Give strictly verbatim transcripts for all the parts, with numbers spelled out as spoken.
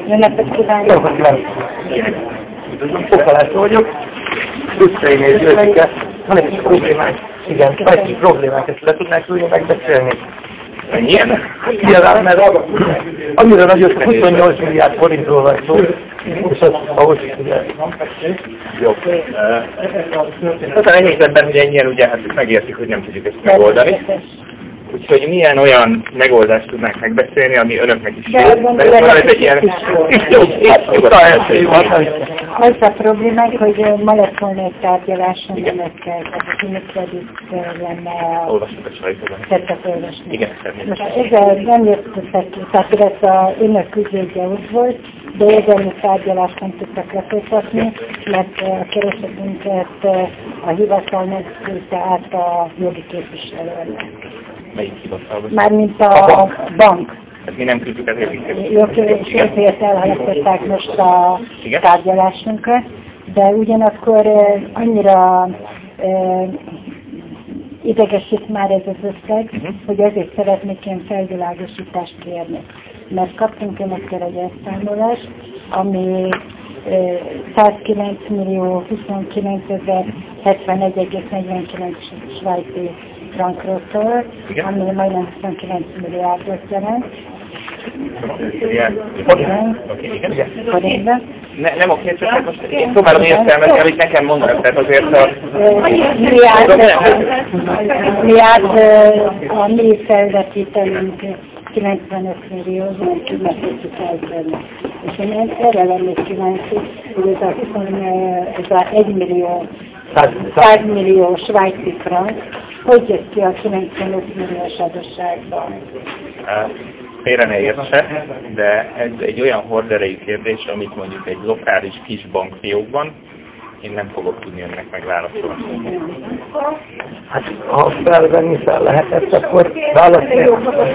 Jó napot kívánok! Jó napot kívánok! Üdvözlöm, Fokalászló vagyok. Ruscainél Györgyike. Van egy problémánk. Igen, van egy problémánk, ezt le tudnánk ülni megbeszélni. Milyen? Nyilván, mert annyira nagy, hogy huszonnyolc milliárd forintról van szó, és az ahhoz, ugye... Jó. Aztán helyzetben, hogy ennyien ugye hát megértjük, hogy nem tudjuk ezt megoldani. Úgyhogy milyen olyan megoldást tudnánk megbeszélni, ami önöknek is jó. Mert van ez egy ilyen... Jó, jó, az a problémák, hogy ma lett volna egy tárgyaláson önökkel, tehát a Unicredit lenne a... Olvasok a sajtóban. Tettek olvasni. Igen, most ezzel nem jöttek ki, tehát illetve a önök ügyvédje ott volt, de érdemi tárgyalást nem tudtak lefolytatni, mert a keresetünket a hivatal megküldte át a jogi képviselőnek. Melyik hivatalban? Mármint a bank. Hát mi nem küldtük el jogi Jogi, és ezért elhalasztották most a tárgyalásunkat, de ugyanakkor annyira eh, idegesít már ez az összeg, uh-huh. hogy ezért szeretnék ilyen felvilágosítást kérni. Mert kaptunk önökkel egy elszámolást, ami eh, százkilenc millió huszonkilencezer hetvenegy egész negyvenkilenc svájci frankról szól, ami majdnem huszonkilenc milliárdot jelent. Igen. Ne, nem oké, csak most én próbálom értelmezni, amit nekem mondanak, tehát azért a... Milliárd a mi felvetítelünk kilencvenöt millió, hogy meg tudjuk eltenni. És én erre lennék kíváncsi, hogy ez a, ez a egy millió, száz millió svájci frank, hogy jött ki a kilencvenöt milliós adósságban? Félre ne értse, de ez egy olyan horderejű kérdés, amit mondjuk egy lokális kis bankfiókban én nem fogok tudni önnek megválaszolni. Hát, ha felvenni fel lehetett, akkor válaszolni.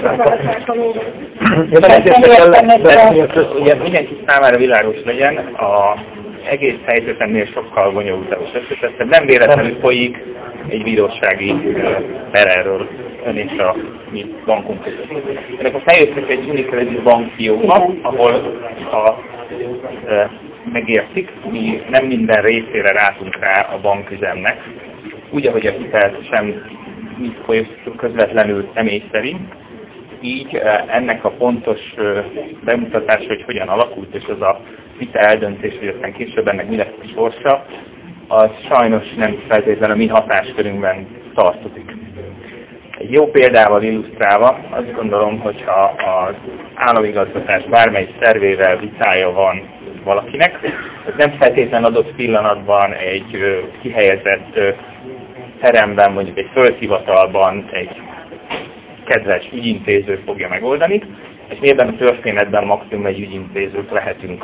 Ugye mindenki számára világos legyen, a egész helyzetemnél sokkal bonyolultabb és összetettebb. Nem véletlenül folyik egy bírósági per erről ön és a mi bankunk között. Ennek most eljöttük egy Unicredit bankfiókba, ahol a, e, megértik, mi nem minden részére rátunk rá a banküzemnek, úgy, ahogy a hitelt sem mi folyosítjuk közvetlenül személy szerint, így e, ennek a pontos e, bemutatása, hogy hogyan alakult, és az a vita eldöntés, hogy aztán később ennek mi lesz a sorsa, az sajnos nem feltétlenül a mi hatáskörünkben tartozik. Egy jó példával illusztrálva azt gondolom, hogyha az államigazgatás bármely szervével vitája van valakinek, ez nem feltétlenül adott pillanatban egy kihelyezett teremben, mondjuk egy földhivatalban egy kedves ügyintéző fogja megoldani, és mi ebben a történetben maximum egy ügyintézők lehetünk.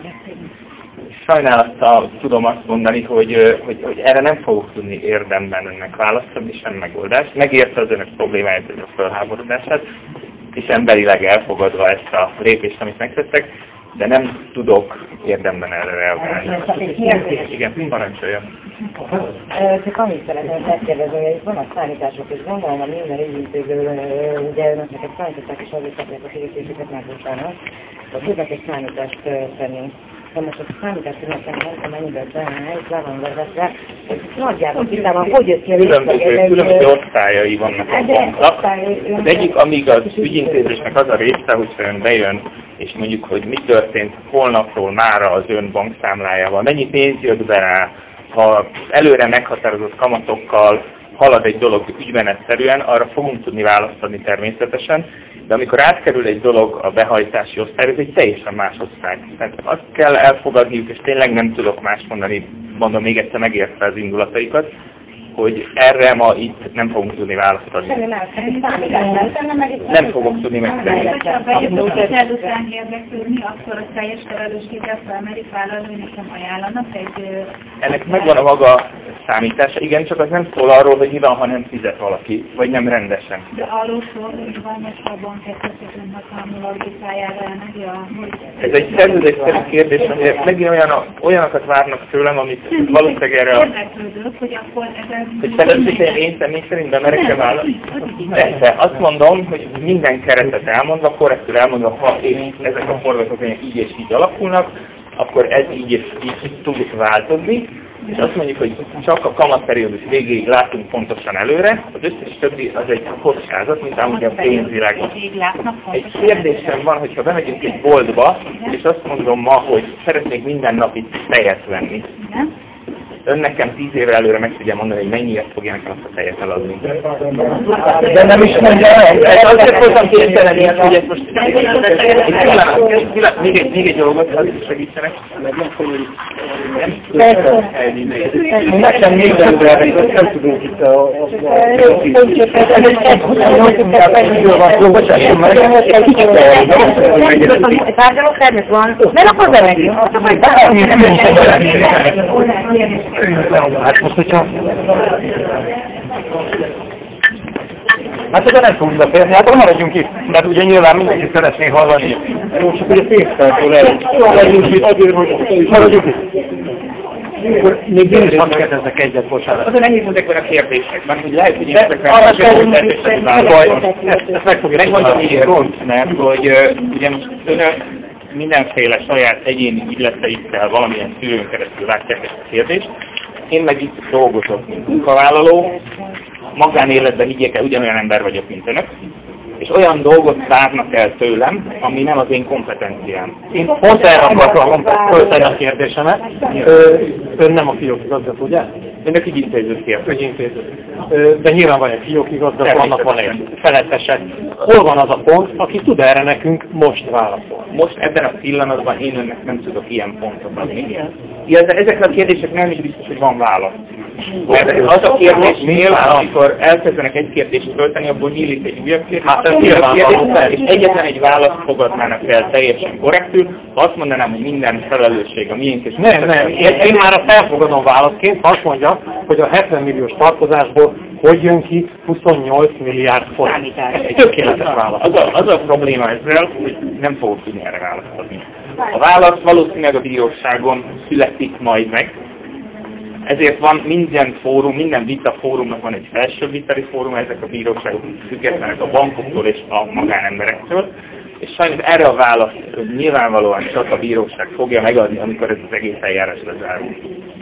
Sajnálattal tudom azt mondani, hogy, hogy, hogy erre nem fogok tudni érdemben önnek választani, sem megoldást. Megérte az önök problémáját, a felháborodását, és emberileg elfogadva ezt a lépést, amit megtettek, de nem tudok érdemben erre reagálni. Igen, parancsoljon. Csak annyit szeretném megkérdezni, hogy itt vannak számítások, és gondolom a minden ügyintéző, ugye önöknek egy számították, és azért kapják a fizetéseket már bocsánat, a tudnak egy számítást tenni. De most a számítás nekem nem mennyiben benne, és le van vezetve, és nagyjából tisztában, hogy jött ki a Különböző, különböző osztályai vannak a banknak. Az egyik, amíg az ügyintézésnek az a része, hogyha ön bejön, és mondjuk, hogy mi történt holnapról mára az ön bankszámlájával, mennyi pénz jött be rá, ha előre meghatározott kamatokkal halad egy dolog ügymenetszerűen, arra fogunk tudni választani természetesen, de amikor átkerül egy dolog a behajtási osztályra, ez egy teljesen más osztály. Tehát azt kell elfogadniuk, és tényleg nem tudok más mondani, mondom még egyszer megértve az indulataikat, hogy erre ma itt nem fogunk tudni választani. Nem fogok tudni megtenni. Ha bejutott után érdeklődni, akkor a teljes felelősséggel felmerik vállalni, hogy nekem ajánlanak egy... Ennek megvan a maga számítása, igen, csak az nem szól arról, hogy mi van, ha nem fizet valaki, vagy nem rendesen. De arról szól, hogy van most a banketőszökön hatalmulag vitájára elmegy a... Ez egy szerződésszerű kérdés, hogy megint olyan, olyanokat várnak tőlem, amit valószínűleg erre... Érdeklődök, hogy akkor ezzel Hogy felelősségen én személy szerint bemerek-e vállalni? Persze, azt mondom, hogy minden keretet elmondva, korrektül elmondva, ha és ezek a forgatókönyvek így és így alakulnak, akkor ez így és így tud változni, és azt mondjuk, hogy csak a kamatperiódus végéig látunk pontosan előre, az összes többi az egy kockázat, mint amúgy a pénzvilágban. Egy kérdésem van, hogyha bemegyünk egy boltba, és azt mondom ma, hogy szeretnék minden nap itt tejet venni. Ön nekem tíz évre előre meg tudja mondani, hogy mennyiért fogja nekem azt a tejet eladni. De nem is mondja el. Ez azért voltam kénytelen ilyen, hogy ezt most... Egy pillanat, még egy, még egy dolgot, az is segítsenek. Nekem még előre, nem tudunk itt a... Ez egy egy milliárd van szó, bocsásson meg. Tárgyaló termék van, mert akkor bemegyünk. Hát most, hogyha... Hát oda nem fogunk befejezni, hát akkor maradjunk itt, mert ugye nyilván mindenki szeretné hallani. Jó, csak ugye pénztártól el. Maradjunk itt, azért, hogy maradjunk itt. Még én is hadd kérdezzek egyet, bocsánat. Azon ennyit mondják a kérdésekben, hogy lehet, hogy én ezekre arra a kérdésekben baj, ezt meg fogja megmondani miért, mert hogy ugye most önök mindenféle saját egyéni ügyleteikkel valamilyen szűrőn keresztül látják ezt a kérdést. Én meg itt dolgozok, mint munkavállaló, magánéletben higgyék el, ugyanolyan ember vagyok, mint önök, és olyan dolgot várnak el tőlem, ami nem az én kompetenciám. Én pont erre akartam föltenni a kérdésemet. Ön nem a fiók igazgató, ugye? Önök ügyintézőt kérdezik. Ügyintéző. De nyilván van egy fiók igazgató, annak van egy felettese. Hol van az a pont, aki tud erre nekünk most válaszolni? Most ebben a pillanatban én önnek nem tudok ilyen pontot adni. Illetve ezekre a kérdésekre nem is biztos, hogy van válasz. Mert az a kérdésnél, amikor elkezdenek egy kérdést föltenni, abból nyílik egy újabb kérdés, hát, ez kérdés, és egyetlen egy választ fogadnának el teljesen korrektül, ha azt mondanám, hogy minden felelősség a miénk, és nem, nem, én, én már a felfogadom válaszként, azt mondja, hogy a hetven milliós tartozásból hogy jön ki huszonnyolc milliárd forint. Ez tökéletes válasz. Az a, az a probléma ezzel, hogy nem fogok tudni erre választ adni. A válasz valószínűleg a bíróságon születik majd meg, ezért van minden fórum, minden vita fórumnak van egy felső vitari fórum, ezek a bíróságok függetlenek a bankoktól és a magánemberektől, és sajnos erre a választ nyilvánvalóan csak a bíróság fogja megadni, amikor ez az egész eljárás lezárul.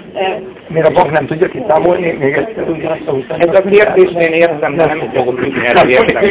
Miért a bank nem tudja kiszámolni? Még ezt tudja Ez a kérdést én értem, de nem fogok tudni erre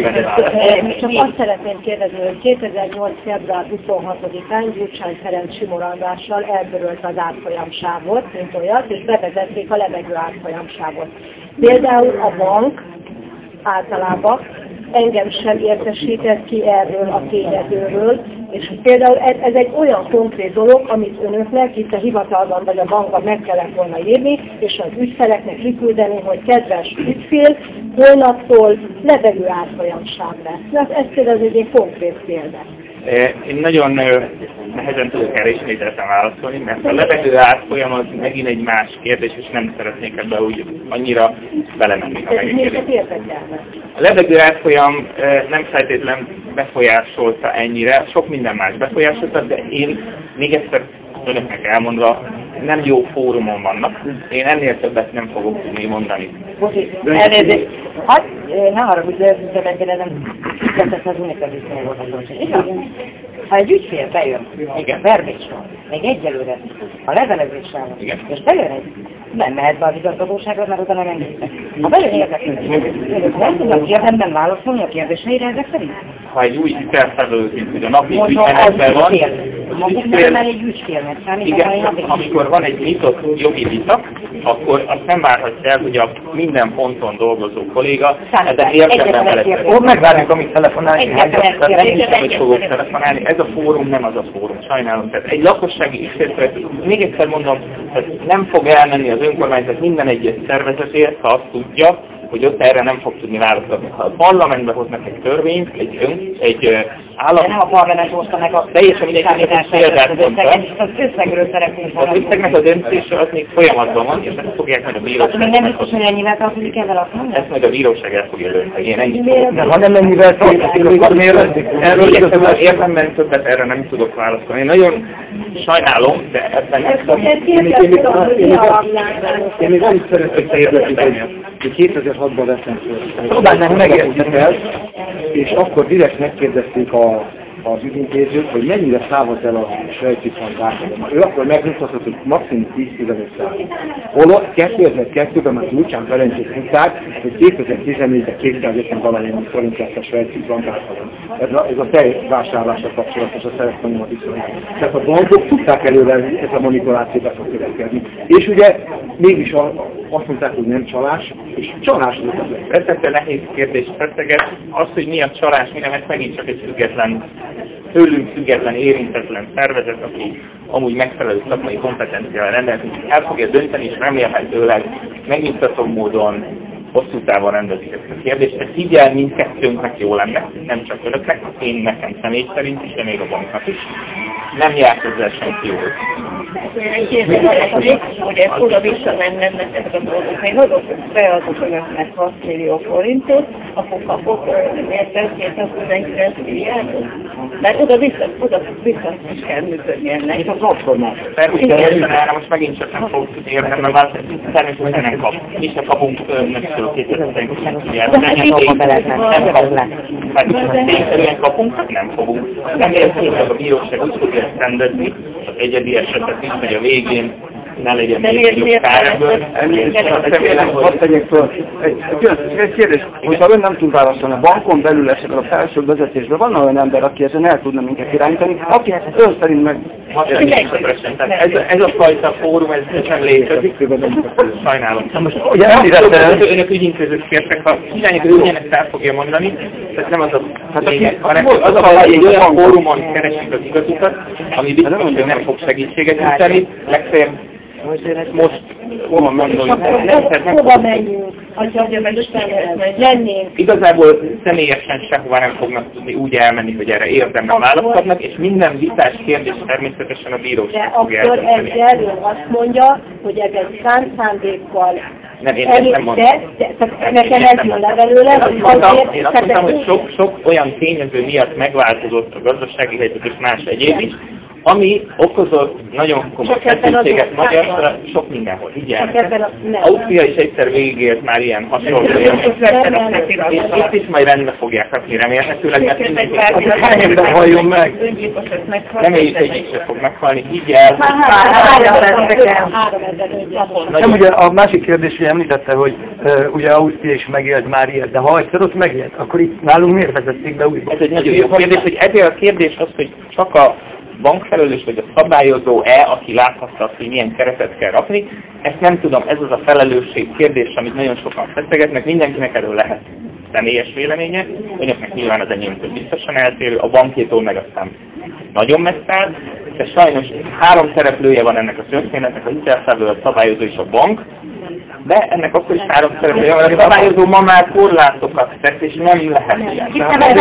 értem. Csak azt szeretném kérdezni, hogy kétezer-nyolc. február huszonhatodikán Gyurcsány Ferenc simorandással eltörölt az árfolyamsávot, mint olyat, és bevezették a levegő árfolyamsávot. Például a bank általában engem sem értesített ki erről a tényezőről, és például ez, ez egy olyan konkrét dolog, amit önöknek itt a hivatalban vagy a bankban meg kellett volna írni, és az ügyfeleknek kiküldeni, hogy kedves ügyfél, holnaptól levegő árfolyamsáv lesz. Ez például egy konkrét példa. Én nagyon nehezen tudok erre ismételten válaszolni, mert a levegő árfolyam az megint egy más kérdés, és nem szeretnék ebbe úgy annyira belemenni, ha megengedjük. A levegő árfolyam nem feltétlenül befolyásolta ennyire, sok minden más befolyásolta, de én még egyszer önöknek elmondva, nem jó fórumon vannak. Én ennél többet nem fogok tudni mondani. Elnézést, hát ne haragudj, de megkérdezem, kezdett az unikális volt. Ha egy ügyfél bejön, igen, verbésről, még egyelőre a levelezéssel, és bejön egy, nem mehet be az igazgatóságra, mert oda nem engedtek. Ha bejön érdeklődni, nem tudnak érdemben válaszolni a kérdéseire ezek szerint? Ha egy új hitelfelelős, mint hogy a napi ügymenetben van, ügyfél, egy ügyfélnek számít, igen, amikor van egy nyitott jogi vita, akkor azt nem várhatja el, hogy a minden ponton dolgozó kolléga ezen értelemben beleszél. Ott megvárjuk, amit telefonálni. Nem is fogok telefonálni. Ez a fórum nem az a fórum, sajnálom. Tehát egy lakossági ügyfélszeret, még egyszer mondom, nem fog elmenni az önkormányzat minden egyes szervezetért, ha azt tudja, hogy ott erre nem fog tudni válaszolni. Ha a parlamentbe hoznak egy törvényt, egy, ön, egy állam... Nem a parlament hozta meg a teljesen mindegy, és az összegről szeretnénk volna. Az összegnek a döntése az még folyamatban van, és ezt fogják majd a bíróság. Még nem biztos, hogy ennyivel tartozik ezzel azt mondani? Ezt majd a bíróság el fogja dönteni. Én ennyit de ha nem ennyivel tartozik, akkor miért? Erről értemben többet erre nem tudok válaszolni. Én nagyon sajnálom, de ebben nem tudom. Én még annyit szeretnék érdezni, hogy kétezer-hatban vettem föl. Próbálnánk megérteni el, és akkor direkt megkérdezték a, az ügyintézőt, hogy mennyire számolt el a Svejci Frankban. Ő akkor megmutatott, hogy maximum tíz-tizenöt százalék. Holott kétezer-kettőben már Lucsán Ferencsék tudták, hogy kétezer-tizennégyben kétszázötven valamennyi forint lesz a Svejci Frankban. Ez a, ez a tejvásárlásra kapcsolatos a szereptanulma viszonylag. Tehát a bankok tudták előre, hogy ez a manipuláció be fog következni. És ugye mégis a, azt mondták, hogy nem csalás, és csalás volt. Rettető nehéz kérdés feszeget. Az, hogy mi a csalás, mi nem, ez megint csak egy független, tőlünk független, érintetlen szervezet, aki amúgy megfelelő szakmai kompetenciával rendelkezik, el fogja dönteni, és remélhetőleg megnyugtató módon hosszú távon rendezik ezt a kérdést. Ez így el mindkettőnknek jó lenne, nem csak önöknek, én nekem személy szerint is, de még a banknak is. Nem járt ezzel senki jól. Ugye oda visszamennek ezek a dolgok. Még azok beadok önöknek hat millió forintot, akkor kapok kétszáztizenkilenc milliárdot. Mert oda vissza, oda vissza is kell működni ennek. Itt a platformás. Természetesen erre most megint csak nem fogok tudni érni, mert már természetesen nem kap. Mi se kapunk önöktől kétezer-tizenkilenc milliárdot. Nem kapunk. Tényszerűen kapunk, nem fogunk. Remélhetőleg a bíróság úgy fogja ezt rendezni, az egyedi esetet is, hogy a végén ne legyen még jobb kár ebből. Azt tegyek föl. Egy kérdés, hogyha ön nem tud válaszolni, a bankon belül esetleg a felső vezetésben van olyan ember, aki ezen el tudna minket irányítani, aki ön szerint meg... Ez, ez a fajta fórum, ez nem létezik. Sajnálom. Ugye említette... Önök ügyintézők kértek, ha irányító ügyenek fel fogja mondani, tehát nem az a lényeg, hanem az a fajta, hogy olyan fórumon keresik az igazukat, ami biztos, hogy nem fog segítséget nyújtani, legfeljebb most hol mondom, hova menjünk, hogyha lennénk. Igazából személyesen sehova nem fognak tudni úgy elmenni, hogy erre érdemben választ kapnak, és minden vitás kérdés természetesen a bíróság fogja eldönteni. De akkor ezzel azt mondja, hogy ez egy szánt szándékkal nem, én ezt nem mondtam. Nekem ez jön le belőle, hogy azért... Én azt mondtam, hogy sok, sok olyan tényező miatt megváltozott a gazdasági helyzet és más egyéb is, ami okozott nagyon komoly feszültséget Magyarországra, sok mindenhol. Figyeljenek. Ausztria is egyszer végigélt már ilyen hasonló érzést, és itt is majd rendbe fogják rakni remélhetőleg, mert mindenki halljon meg. Reméljük, hogy így sem fog meghalni. Így el. Nem, ugye a másik kérdés, hogy említette, hogy uh, ugye Ausztria is megélt már ilyet, de ha egyszer ott megélt, akkor itt nálunk miért vezették be újra? Ez egy nagyon jó kérdés, hogy ezért a kérdés az, hogy csak a bankfelelős vagy a szabályozó-e, aki láthatta azt, hogy milyen keretet kell rakni. Ezt nem tudom, ez az a felelősség kérdés, amit nagyon sokan feszegetnek, mindenkinek erről lehet személyes véleménye, önöknek nyilván az enyémtől biztosan eltérő, a bankétól meg aztán nagyon messze áll, de sajnos három szereplője van ennek a történetnek, a hitelfelvevő, a szabályozó és a bank, de ennek akkor is három szereplője van, a szabályozó ma már korlátokat tesz, és nem lehet ilyen.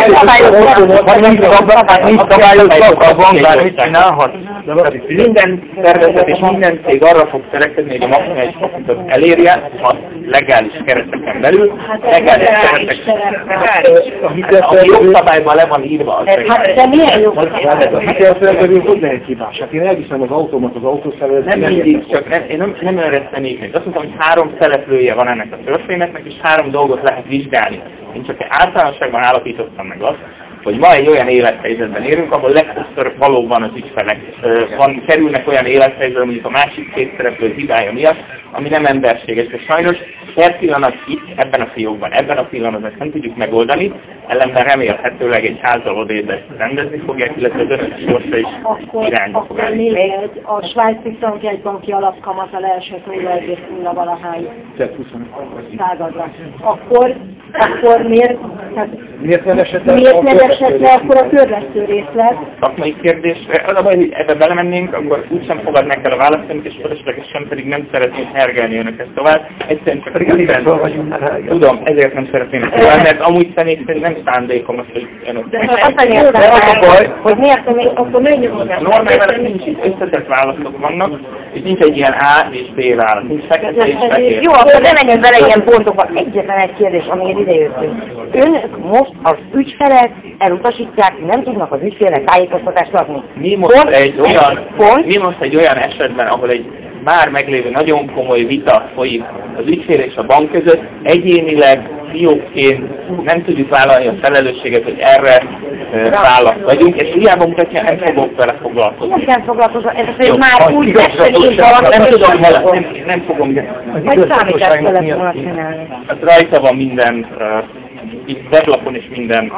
Minden szervezet és minden cég arra fog szeretni, hogy a maximális profitot elérje, a legális kereteken belül, legális kereteken belül. A jogszabályban le van írva az. Hát de milyen jogszabály? A hitelfelvevő hogy lehet hibás? Hát én elviszem az autómat az autószervezet. Nem mindig, csak nem, én nem, nem önre tennék még. Azt mondtam, hogy három szereplője van ennek a történetnek, és három dolgot lehet vizsgálni. Én csak általánosságban állapítottam meg azt, hogy ma egy olyan élethelyzetben érünk, ahol legtöbbször valóban az ügyfelek van, kerülnek olyan élethelyzetben, mondjuk a másik két szereplő hibája miatt, ami nem emberséges, és sajnos per pillanat itt, ebben a fiókban, ebben a pillanatban nem tudjuk megoldani, ellenben remélhetőleg egy házal odébb ezt rendezni fogják, illetve az önök sorsa is irányba fog állni. Akkor nézd, a svájci frankjegybanki alapkamat a leesett nulla egész nulla valahány századra. Akkor, akkor miért? Tehát Miért nem esett le, Miért nem esett le akkor a törlesztő részlet? Szakmai kérdés, az a baj, hogy ebbe belemennénk, akkor úgysem fogadnánk el a választóink, és fölöslegesen pedig nem szeretnénk hergelni önöket tovább. Egyszerűen csak pedig elég vagyunk már. Tudom, ezért nem szeretném tovább, mert amúgy szerint nem szándékom azt, hogy önök. De azt értem, hogy miért, akkor menjünk hozzá. Normálban nincs összetett választok vannak, és nincs egy ilyen A és B válasz. Nincs fekete és fehér. Jó, akkor ne menjünk bele ilyen pontokba. Egyetlen egy kérdés, amiért idejöttünk. Önök most az ügyfelek elutasítják, nem tudnak az ügyfélek tájékoztatást adni. Mi most, pont, egy olyan, pont, mi most egy olyan esetben, ahol egy már meglévő nagyon komoly vita folyik az ügyfél és a bank között, egyénileg, fiókként nem tudjuk vállalni a felelősséget, hogy erre választ vagyunk, és hiába mutatja, nem fogok vele foglalkozni. Nem kell foglalkozni, ez azért Jó, már úgy lesz, hogy én valami nem tudom vele, nem, nem fogom. Vagy számítást kellett volna csinálni. Hát rajta van minden, uh, weblapon is minden.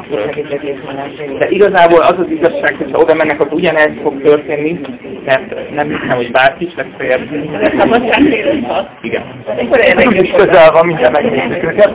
De igazából az az igazság, hogyha oda mennek, akkor ugyanez fog történni, mert nem hiszem, hogy bárki is legfeljebb. Igen. Úgyis közel van, mindjárt megnézzük őket.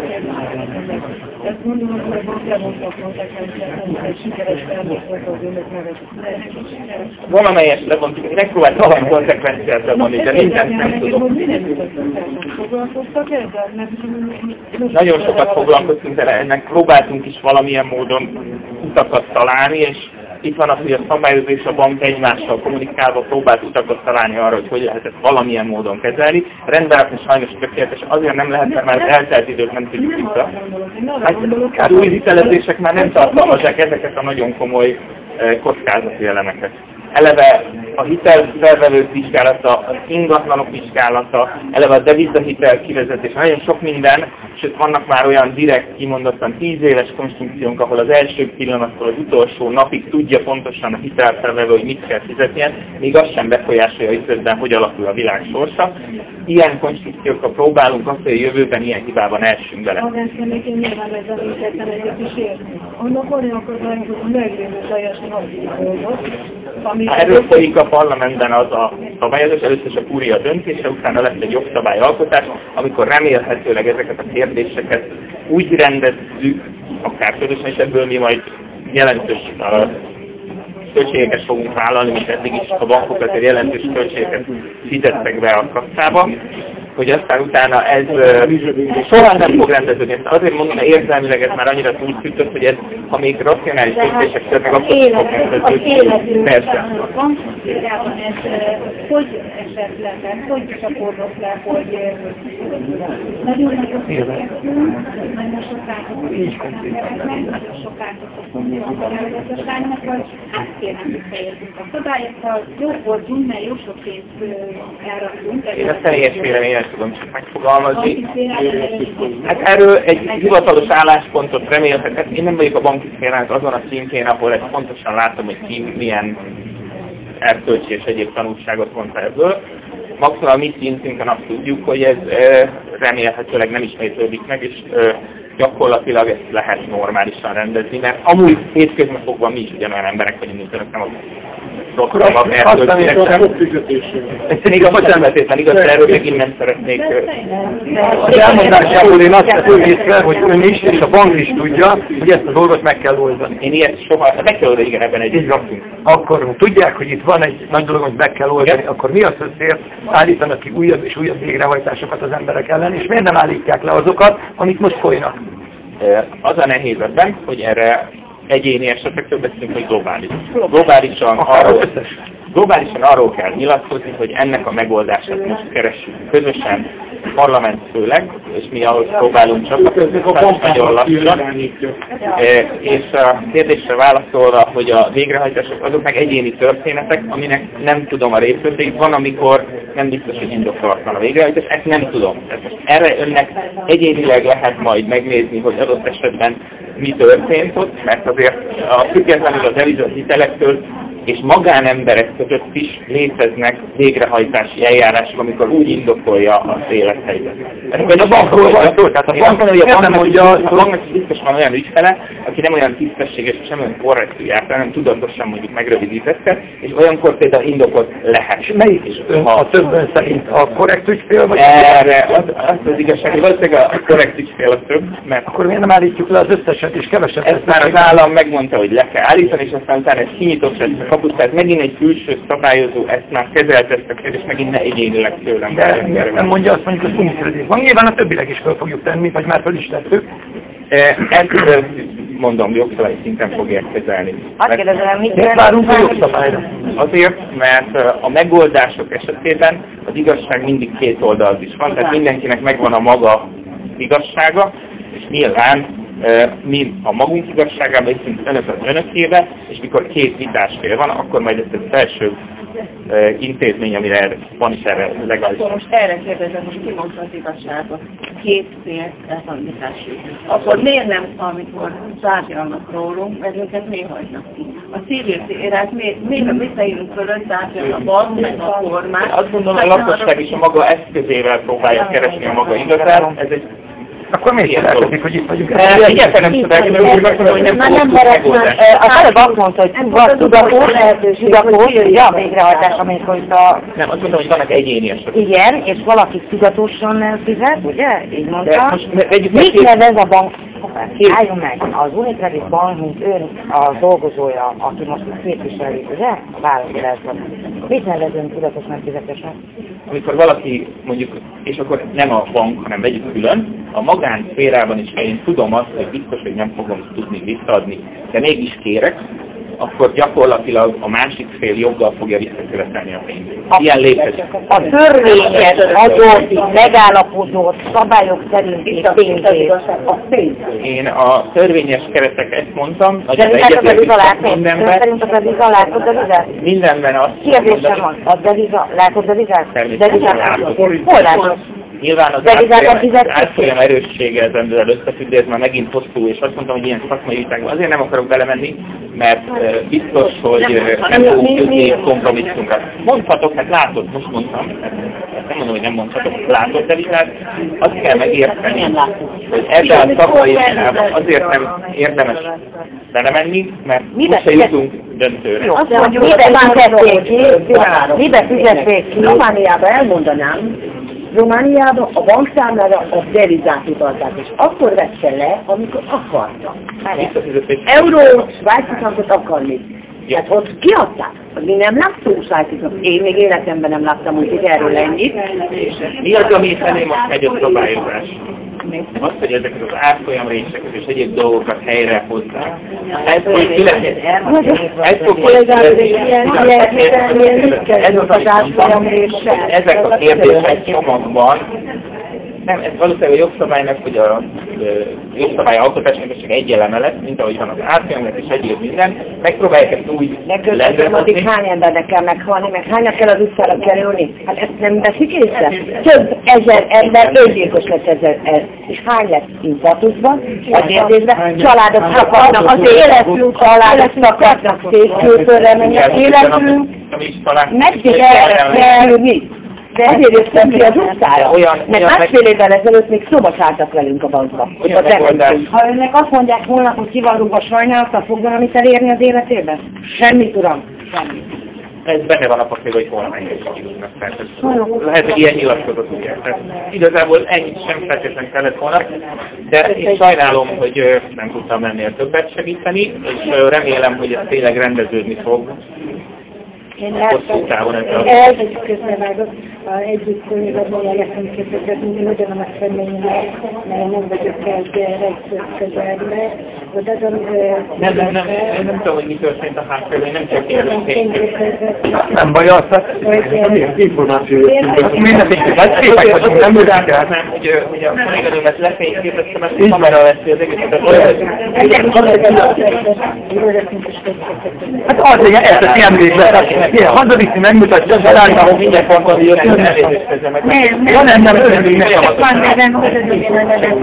Ezt gondolom, hogy most levontak konzekvenciát, hogy sikeres felmondott az önök nevet. Valamelyes levontuk, megpróbált valami konzekvenciát levonni, de mindent nem tudom. Foglalkoztak ezzel? Nagyon sokat foglalkoztunk vele, ennek próbáltunk is valamilyen módon utakat találni, és itt van az, hogy a szabályozó és a bank egymással kommunikálva próbált utakat találni arra, hogy hogy lehetett valamilyen módon kezelni. A rendeletben sajnos tökéletes, azért nem lehet, mert már az eltelt időt nem tudjuk vissza. Hát, új hitelezések már nem tartalmazzák ezeket a nagyon komoly kockázati elemeket. Eleve a hitelfelvevők vizsgálata, az ingatlanok vizsgálata, eleve a devizahitel kivezetés, nagyon sok minden, sőt vannak már olyan direkt kimondottan tíz éves konstrukciónk, ahol az első pillanattól az utolsó napig tudja pontosan a hitelfelvevő, hogy mit kell fizetnie, még az sem befolyásolja időben, hogy alakul a világ sorsa. Ilyen konstrukciókkal próbálunk azt, hogy a jövőben ilyen hibában essünk bele. Magánszemélyként nyilván ezzel tettem egyet is érni. Annak van olyan akadályok, hogy a meglévő teljesen addig Erről folyik a parlamentben az a szabályozás, először is a kúria döntése, utána lesz egy jogszabályalkotás, amikor remélhetőleg ezeket a kérdéseket úgy rendezzük, akár közösen, és ebből mi majd jelentős uh, költségeket fogunk vállalni, mint eddig is a bankok azért jelentős költségeket fizettek be a kasszába, hogy aztán utána ez uh, soha nem fog rendeződni. Ezt azért mondom, mert érzelmileg ez már annyira túlszűtött, hogy ez, ha még racionális döntések törnek, akkor fog rendeződni. Persze. A bankszférában ez hogy esett le, tehát hogy csapódott le, hogy nagyon nagyobb szépen, nagyon sokáig nagyon sokáig a gazdaságnak, vagy át kéne visszaértünk a szabályokkal, jó voltunk, mert jó sok pénzt elraktunk. Én a személyes véleményen tudom csak megfogalmazni. Hát erről egy hivatalos álláspontot remélhetek. Én nem vagyok a banki szférának azon a szintjén, ahol ezt pontosan látom, hogy ki milyen erkölcsi és egyéb tanulságot vont ebből. Maximum a mi szintünkön azt tudjuk, hogy ez e, remélhetőleg nem ismétlődik meg, és e, gyakorlatilag ezt lehet normálisan rendezni, mert amúgy hétköznap fogva mi is ugyanolyan emberek vagyunk, mint önök, nem a rosszabbak erkölcsiek sem. Ez még a bocsánatban igaz, de erről megint nem szeretnék. Az elmondásából én azt teszem észre, hogy ön is, és a bank is tudja, hogy ezt a dolgot meg kell oldani. Én ilyet soha, meg kell oldani, igen, ebben együtt raktunk. Akkor tudják, hogy itt van egy nagy dolog, hogy meg kell oldani, igen. Akkor mi az, hogy állítanak ki újabb és újabb végrehajtásokat az emberek ellen, és miért nem állítják le azokat, amik most folynak? Az a nehéz ebben, hogy erre egyéni esetekről beszélünk, hogy globális. Globálisan arról, globálisan arról kell nyilatkozni, hogy ennek a megoldását most keressük közösen, parlament főleg, és mi ahhoz próbálunk csak a nagyon lassan. És a kérdésre válaszolva, hogy a végrehajtások azok meg egyéni történetek, aminek nem tudom a részleteit, van, amikor nem biztos, hogy indokolatlan a végrehajtás, ezt nem tudom. Tehát most erre önnek egyénileg lehet majd megnézni, hogy adott esetben mi történt ott, mert azért a függetlenül a devizahitelektől és magánemberek között is léteznek végrehajtási eljárások, amikor úgy indokolja az élethelyzet. Vagy a bankról van szó, tehát a bankon, hogy a banknak, mondja, a banknak biztos van olyan ügyfele, aki nem olyan tisztességes és nem olyan korrektű járt, hanem tudatosan mondjuk megrövidítette, és olyankor például indokolt lehet. És melyik is ön a többen szerint a korrekt ügyfél, vagy? Erre az, az, az igazság, hogy valószínűleg a korrekt ügyfél a több, mert akkor miért nem állítjuk le az összeset és keveset? ezt már az állam megmondta, hogy le kell állítani, és aztán utána ez kinyitott ezt a kaput, tehát megint egy külső szabályozó ezt már kezelt ezt a kérdést, megint ne egyénileg tőlem. De nem mondja azt mondjuk, hogy Unicredit van, nyilván a többileg is fel fogjuk tenni, vagy már fel is tettük. Ezt mondom, jogszabály szinten fogják kezelni. Azt kérdezem, mit Miért várunk a jogszabályra? Azért, mert a megoldások esetében az igazság mindig két oldalt is van, tehát mindenkinek megvan a maga igazsága, és nyilván mi a magunk igazságában hiszünk önök az önökébe, és mikor két vitásfél van, akkor majd ezt egy felső intézmény, amire van is erre legalábbis. Akkor most erre kérdezem, most ki mondta az igazságot? Két fél elszandításig. Akkor miért nem, amikor tárgyalnak rólunk, mert őket miért hagynak ki? A civil érát miért, miért visszaírunk fölött tárgyalni a bank, meg a kormány? Azt gondolom, a lakosság is a maga eszközével próbálja keresni a maga igazát. Ez egy akkor miért jelentkezik, hogy itt vagyunk? Egyáltalán nem tudják, hogy nem fogok megoldani. Az előbb azt mondta, hogy tudatos lehetőség, a végrehajtás, amikor itt a... Nem, azt mondom, hogy vannak egyéni esetek. Igen, és valaki tudatosan nem fizet, ugye? Így mondta. Mit Mit nevez a bank? Álljon meg, az Unicredit Bank, mint ön a dolgozója, aki most képviseli, ugye? A választásban. Mit nevezünk tudatos nem fizetésnek? Amikor valaki mondjuk, és akkor nem a bank, hanem vegyük külön, a magánszférában is, ha én tudom azt, hogy biztos, hogy nem fogom tudni visszaadni, de mégis kérek, akkor gyakorlatilag a másik fél joggal fogja visszakövetelni a pénzt. Ilyen létezik. A törvényes adott, megállapodott szabályok szerinti pénzét. A pénz. Én a törvényes keretek ezt mondtam, de mindenben. Szerint a deviza látod devizát? Mindenben azt kérdésem van, a deviza, látod devizát? Természetesen. Hol látod? Nyilván az árfolyam erőssége ezzel összefügg, de ez már megint hosszú, és azt mondtam, hogy ilyen szakmai vitákban azért nem akarok belemenni, mert uh, biztos, hogy uh, nem fogunk kötni kompromisszumra. Mondhatok, hát látod, most mondtam, ezt nem mondom, hogy nem mondhatok, látod devizát, azt kell megérteni, hogy ebben a szakmai vitában azért nem érdemes belemenni, mert most se jutunk döntőre. Jó, azt mondjuk, miben fizették ki? Miben fizették ki? Romániában elmondanám, Romániában a bankszámlára a devizát utalták, és akkor vette le, amikor akartak. Eurót, svájci frankot akarni. Hát ott kiadták. Mi nem láttunk svájci frankot. Én még életemben nem láttam, úgyhogy erről ennyit. Mi az, ami felé most megy a szabályozás? Az, hogy ezeket az árfolyamréseket és egyéb dolgokat helyre hozzák. Ez fog születni. Ez fog születni. Ezek a kérdések csomagban, nem, ez valószínűleg a jogszabálynak, hogy a jogszabály alkotásnak csak egy eleme lesz, mint ahogy van az átjönnek és egyéb minden, megpróbálják ezt úgy lendőzni. Hány embernek kell meghalni, meg hánynak kell az utcára kerülni? Hát ezt nem veszik észre? Több ezer ember öngyilkos lesz ezzel, ez. És hány lesz infartusban, a kérdésben? Családok szakadnak, az életünk, családok szakadnak, szétkültőre mennek életünk, megzik elkerülni. De ezért jöttem ki az utcára, olyan, mert másfél évvel ezelőtt még szóba szálltak velünk a bankba. Ha önnek azt mondják holnap, hogy kivarrukba sajnálattal fogjon, amit elérni az életében? Semmit, uram. Semmit. Ez benne van a papírban, hogy holnap engedjük kívülnek. Lehet, hogy ilyen nyilatkozat tudják. Igazából ennyit sem feltétlenül kellett volna, de én sajnálom, hogy nem tudtam ennél többet segíteni, és remélem, hogy ez tényleg rendeződni fog. Én láttam, ez egy közbevágott, egyik kollégában jeleztem képzett, hogy hogyan a megfelelményre, mert én nem vagyok egy rejtőközelbe. Nem, nem, nem, én nem tudom, hogy mi történt a háttérben, nem csak kérdezték. Nem baj, azt milyen információ jöttünk. Mindenki, hát képek vagyunk, nem jöttünk el. Nem, hogy a kolléganőmet lefényképeztem, ezt kamera veszi az egészet. Hát az igen, ez az ilyen véglet. Ilyen, hanzadik megmutatja, találtam, minden ponton jött. elnézést ezzel meg. Nem, Ja, nem, nem, nem, nem, nem. Van nevem, hogy az ugyan a nevem.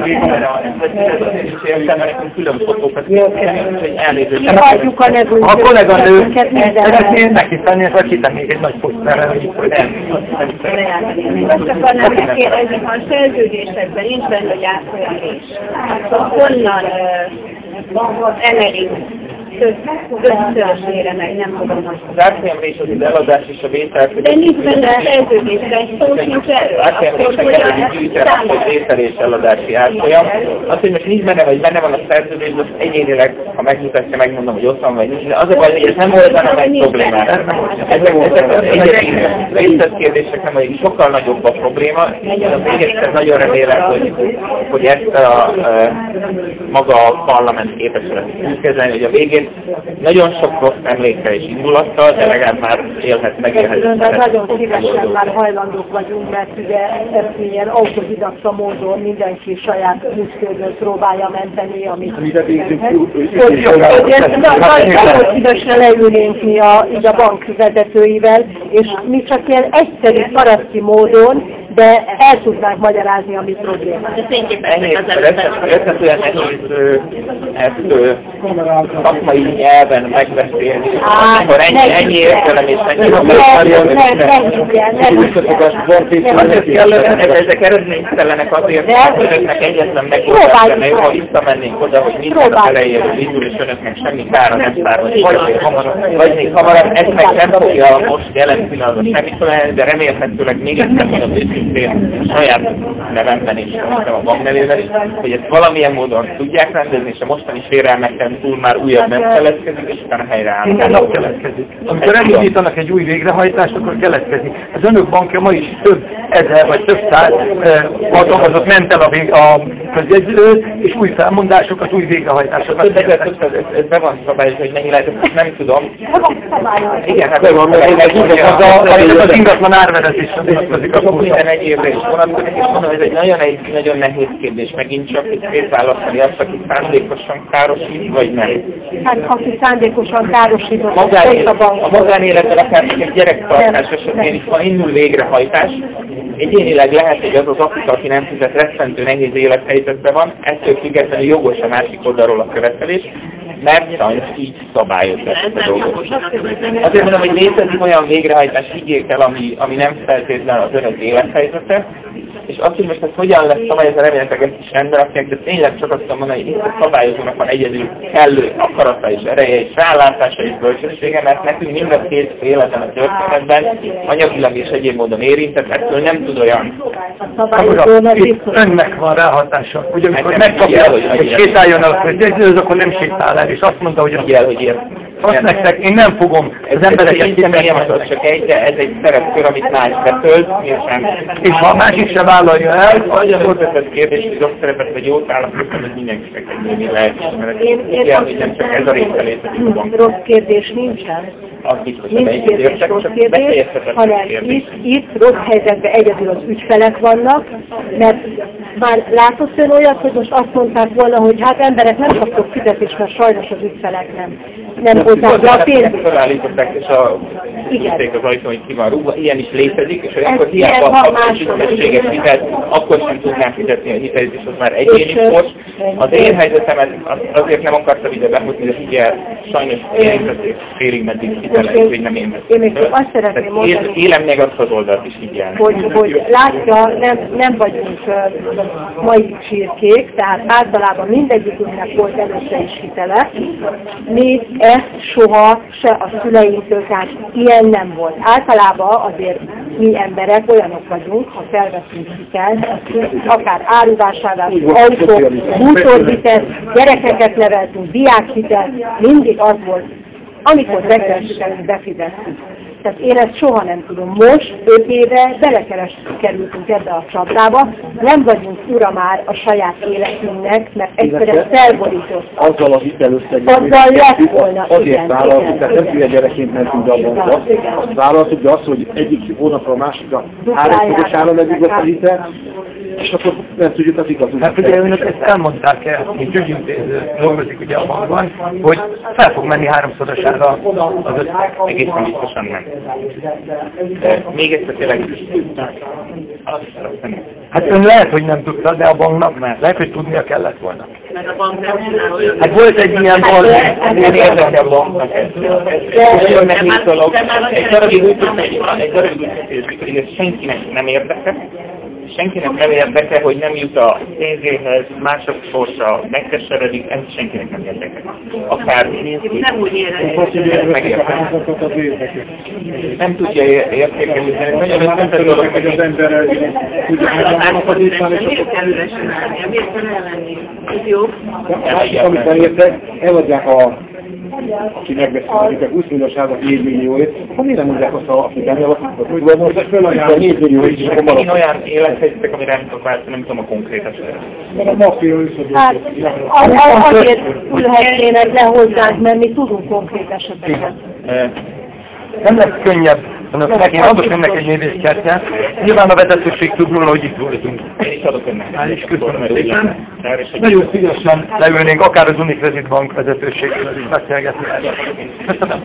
Külön fotókat elnézést. Kihagyjuk a nevünket. A kolléganő szeretnél neki tenni, vagy kitennék egy nagy poszterrel, hogy nem. Azt akarnám kérdezni, ha a szerződésekben nincs benne, hogy átfolyamlés, akkor honnan emelik ötszörösére, meg nem tudom, hogy... Az átfolyamlés az az eladás és a vétel. De nincs benne a szerződésben, szó sincs erről. Átfolyamlésnek kerül gyűjtenek, hogy vétel és eladási átfolyam. Az, hogy most nincs benne, vagy benne van a szerződés, az egyénileg, ha megmutatja, megmondom, hogy ott van, vagy nincs. De az a baj, hogy ez nem oldana meg problémát. Ezek az részletkérdések nem, hogy sokkal nagyobb a probléma. Még egyszer nagyon remélem, hogy, hogy ezt a, a maga a parlament képes lesz kezelni, hogy a végén nagyon sok rossz emlékkel és indulattal, de legalább már élhet, megélhet. De nagyon szívesen már hajlandók vagyunk, mert ugye ezt ilyen autodidakta módon mindenki saját muszkőből próbálja menteni, amit... Hogy nagyon szívesen leülnénk mi a, így a bank vezetőivel, és mi csak ilyen egyszerű paraszti módon, de el tudnánk magyarázni a mi problémát. De fényképeztek az előbb. Érthetően nehéz ezt szakmai nyelven megbeszélni, akkor ennyi, ennyi értelem és ennyi azért kellene, ezek eredménytelenek azért, hogy önöknek egyetlen megoldás lenne, jó, ha visszamennénk oda, hogy minden az elejéről indul, és önöknek semmi kára nem származik, vagy még hamarabb, vagy még hamarabb, ez meg nem fogja most jelen pillanatban semmit lenni, de remélhetőleg még egyszer mondom őszintén saját nevemben is, a bank nevében is, hogy ezt valamilyen módon tudják rendezni, és a mostani sérelmeken túl már újabb nem keletkezik, és utána helyreáll. Minden nap keletkezik. Amikor elindítanak egy új végrehajtást, akkor keletkezik. Az önök bankja ma is több ezer vagy több száz alkalmazott ment el a, vég, a közjegyzőt, és új felmondásokat, új végrehajtásokat. Ez, ez, ez, ez be van szabályozva, hogy mennyi lehet, ezt nem tudom. Igen, hát be van, mert az ingatlan árvezetés az érkezik a minden egyébre is vonatkozik, és mondom, ez egy nagyon, egy nagyon nehéz kérdés, megint csak itt szétválasztani azt, aki szándékosan károsít, vagy nem. Hát aki szándékosan károsított, a magánéletben akár egy gyerektartás esetén is van indul végrehajtás, egyénileg lehet, hogy az az apika, aki nem fizet, rettentő nehéz élethelyzetben van, ettől függetlenül jogos a másik oldalról a követelés, mert sajnos így szabályozott ezt a dolgot. Azért mondom, hogy létezik olyan végrehajtás, higgyék el, ami, ami nem feltétlenül az önök élethelyzete, és azt, hogy most ezt hogyan lesz szabályozva, remélhetőleg ezt is rendben rakják, de tényleg csak azt tudom mondani, hogy itt a szabályozónak van egyedül kellő akarata és ereje és rálátása és bölcsessége, mert nekünk mind a két fél ezen a történetben anyagilag és egyéb módon érintett, ettől nem tud olyan. Önnek van ráhatása, hogy amikor megkapja, hogy sétáljon el a közjegyzőhöz, akkor nem sétál el, és azt mondta, hogy el, hogy ilyen. Azt nektek, én nem fogom az embereket kitenni, csak egy, de ez egy szerepkör, amit más betölt, mégsem. És ha a másik se vállalja el, vagy a hozzátett kérdés, hogy rossz szerepet vagy jót állapotban, ez mindenkinek egy lehet ismeret. Én hogy nem csak ez a része létezik a bankban. Rossz kérdés nincsen. Az biztos, nincs hogy kérdés, rossz kérdés, hanem itt, itt rossz helyzetben egyedül az ügyfelek vannak, mert már látott ön olyat, hogy most azt mondták volna, hogy hát emberek nem kaptok fizetést, mert sajnos az ügyfelek nem. Nem hozzák be a pénzt. Felállították, és a ügyték az ajtón, hogy ki van rúgva, ilyen is létezik, és akkor hiába a tisztességes hitelt, akkor sem tudnám fizetni a hitelt, és az már egyéni most. Az én helyzetemet azért nem akartam ide behozni, de figyelj, sajnos érintették félig meddig hitelek, hogy nem én Én még csak azt szeretném mondani, élem meg azt az oldalt is figyelni. Hogy, hogy látja, nem, nem vagyunk uh, mai csirkék, tehát általában mindegyikünknek volt először is hitele. Mi ezt soha se a szüleinktől, tehát ilyen nem volt. Általában azért mi emberek olyanok vagyunk, ha felveszünk hitelt, akár áruvásárlás, autó, bútorhitet, gyerekeket neveltünk, diákhitet, mindig az volt, amikor megkeresünk, befizettük. Tehát én ezt soha nem tudom. Most, öt éve belekerültünk ebbe a csapdába, nem vagyunk ura már a saját életünknek, mert egyszerűen felborított. Azzal a hitelösszeggel, azzal lett volna, azért vállaltuk, tehát nem hülye gyerekként mentünk be a bankba. Azt vállaltuk, de az, hogy egyik hónapra a másikra háromszorosára meddig a hitel, És akkor nem tudjuk az igazat. Hát ugye önök ezt elmondták el, mint ügyintéző dolgozik ugye a bankban, hogy fel fog menni háromszorosára az összeg. Egészen biztosan nem. De még egyszer tényleg azt szeretném. Hát ön lehet, hogy nem tudta, de a banknak lehet, hogy tudnia kellett volna. Mert a bank nem csinál olyan. Hát volt egy ilyen bal, Én érdekel a banknak ezt. Nagyon nehéz dolog. Egy darabig úgy tudja, egy darabig úgy tudja, hogy ez senkinek nem érdekel. Senkinek nem érdeke, hogy nem jut a pénzéhez, mások sorsa megkeseredik, ez senkinek nem érdeke. Akár Nem úgy érdekel. nem tudja értékelni, de nagyon összetett dolog, hogy az ember Miért kell üresen állni? Miért kell elmenni? Ez jó? amit nem értek, eladják a aki megbeszélik, húsz milliós házat négy millióért, akkor miért nem mondják azt, akik nem javaslatnak, hogy vagy most fölajánlom négy millióért is, akkor marad. Én olyan élethelyzetek, amire nem tudok változni, nem tudom a konkrétat. A maffia összegyűjtő. Hát az- azért ülhetnének le hozzánk, mert mi tudunk konkrét eseteket. nem lesz könnyebb önöknek. Én adok önnek egy névészkártyát. Nyilván a vezetőség tud róla, hogy itt voltunk. Én is adok önnek. Hát is köszönöm szépen. Nagyon szívesen leülnénk, akár az Unicredit Bank vezetőségével is beszélgetni. Köszönöm.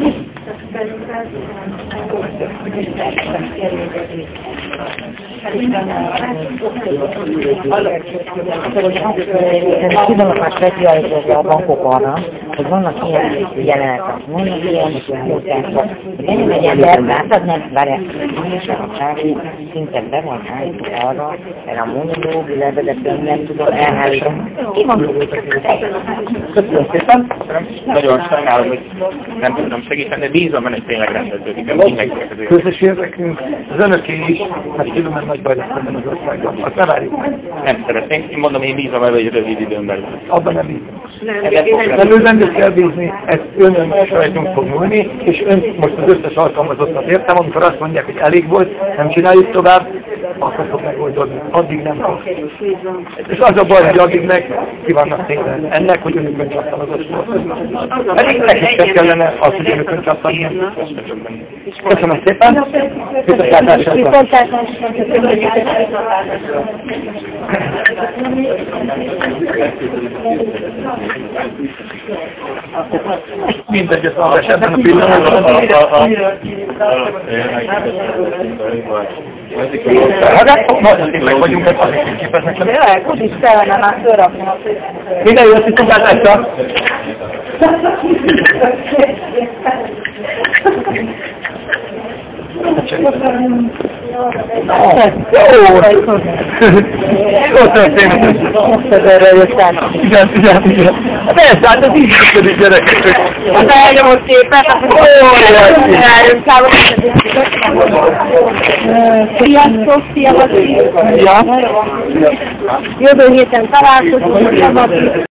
Tudom, hogy specializálja a bankok arra, hogy vannak ilyen jelenetek, vannak ilyen munkások. Bejön egy ember, látod, nem, várjál, és a csávi szinte be van állítva arra, mert a mondó, levezetőn nem tudom elhárítani. Ki van? Köszönöm szépen. Nagyon sajnálom, hogy nem tudom segíteni, de bízom benne, hogy tényleg rendeződik. Nem mindenki Közös érdekünk, az önöké is, hát különben nagy baj lesz ebben az országban. Azt ne várjuk meg. Nem szeretnénk. Én mondom, én bízom ebben egy rövid időn belül. Abban nem bízunk. Előzendő kell bízni, ezt önön sajtunk fog múlni, és ön most az összes alkalmazottat értem, amikor azt mondják, hogy elég volt, nem csináljuk tovább, akkor fog megoldódni. Addig nem fog. És az a baj, hogy addig meg ki vannak téve ennek, hogy önökön csatlakozott volt. Pedig nekik kellene azt, hogy önökön csatlakozott. Köszönöm szépen. Viszontlátásra. Mindegy, ez az esetben a pillanatban. Hát, nagyon szívek vagyunk, mert azért is képeznek. Jó, úgyis kellene már fölrakni. Minden jó, viszontlátásra. Jó! Jó történet! Most az erre jöttem. Igen, igen, igen. Persze, hát az így működik, gyerekek. Az elnyomott képet, akkor sziasztok, sziasztok! Jövő héten találkozunk,